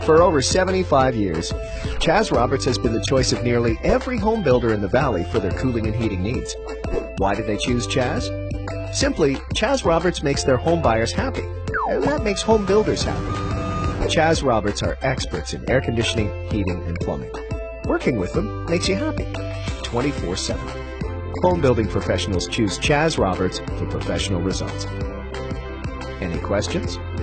For over 75 years, Chaz Roberts has been the choice of nearly every home builder in the Valley for their cooling and heating needs. Why did they choose Chaz? Simply, Chaz Roberts makes their home buyers happy, and that makes home builders happy. Chaz Roberts are experts in air conditioning, heating, and plumbing. Working with them makes you happy, 24/7. Home building professionals choose Chaz Roberts for professional results. Any questions?